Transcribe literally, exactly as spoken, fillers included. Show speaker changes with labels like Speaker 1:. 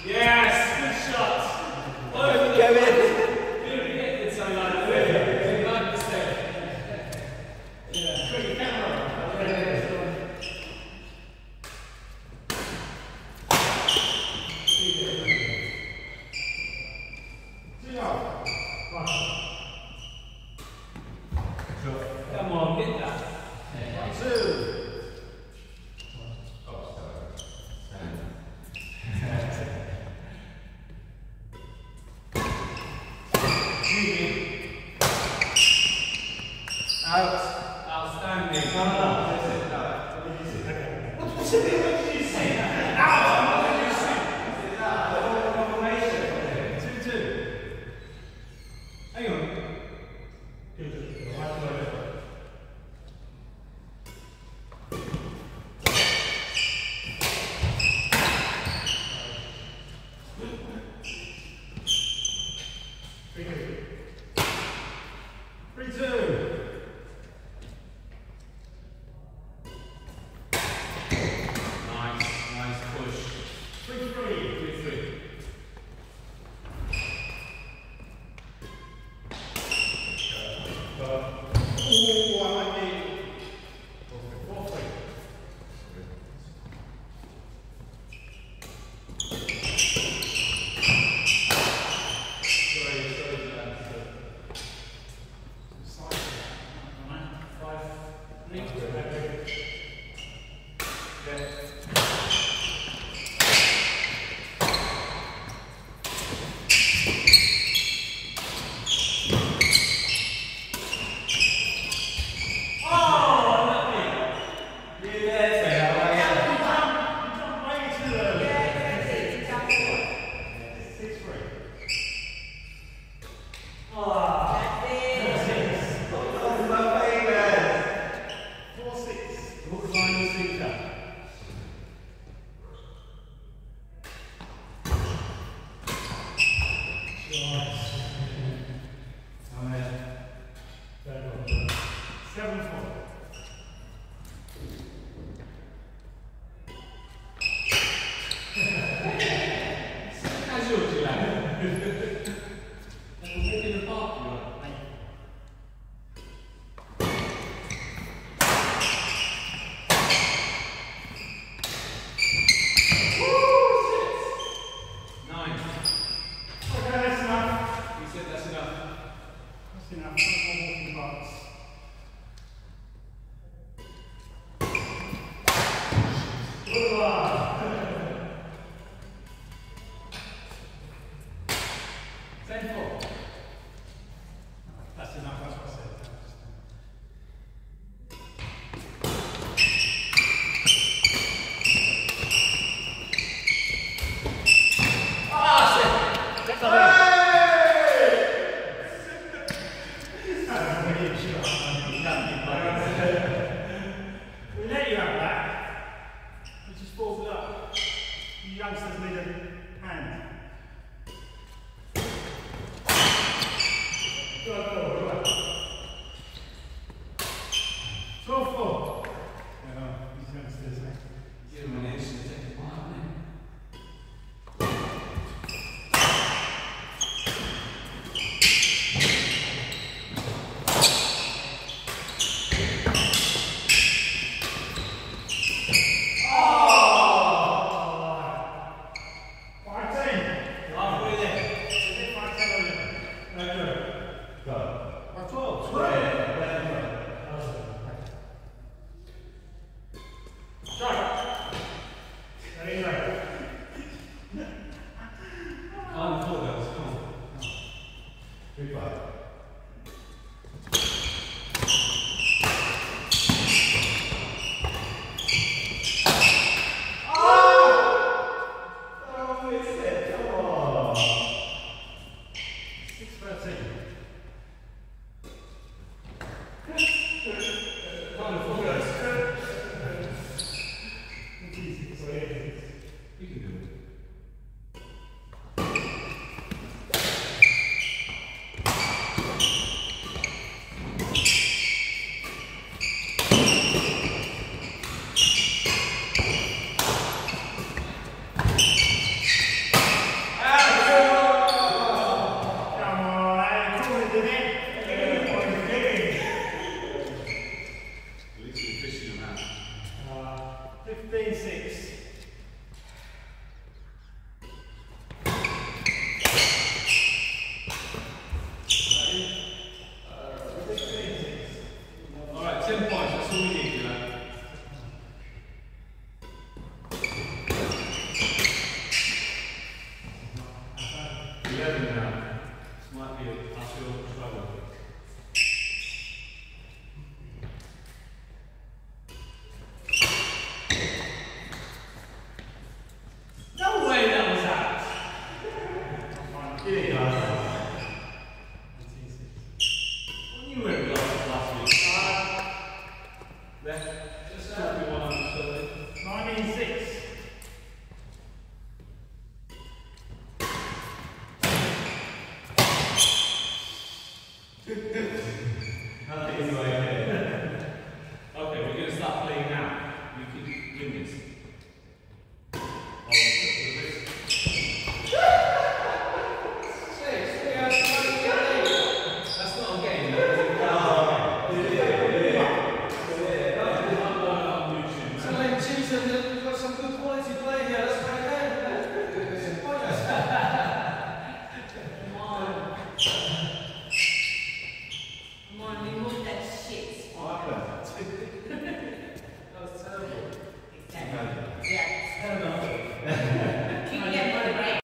Speaker 1: Yes, good shot. Oh,
Speaker 2: Go in.
Speaker 1: Come on, get that. Two. Out. Outstanding. No, no, no. What's it? What did you say? Out. What did you say? Confirmation. Two, two. Hang on. Three, two. Nice, nice push. Three, three. Three, three. Oh, I like it. Four, three. Sorry, sorry, Jack. Five, three, yeah. Seven, four. Casual, do you like? Like a walk in the park, you like. Nine. Okay, that's enough. You said that's enough. That's enough. No more walking parks. Ten, four. That's enough, that's what I said. Ah, shit! That's a we let you have that. You just balls it up. You youngsters need a hand. Go, go, go. twelve four. Yeah, no, these youngsters, eh? Give them an inch and take a while, eh? Go.
Speaker 2: eleven now. This might be a uphill struggle.
Speaker 1: No way that was out.
Speaker 2: Here you are. What you were last, last week? Uh, left. Just talk me one up slowly.
Speaker 1: nineteen six.
Speaker 2: Anyway, okay, we're going to start playing now. You keep doing this. Oh, that's not a game.
Speaker 3: So like, Jesus, we've got some good quality play here. That's what I can. It's pointless.
Speaker 4: Come on. Come on, remove that shit.
Speaker 2: Oh, okay.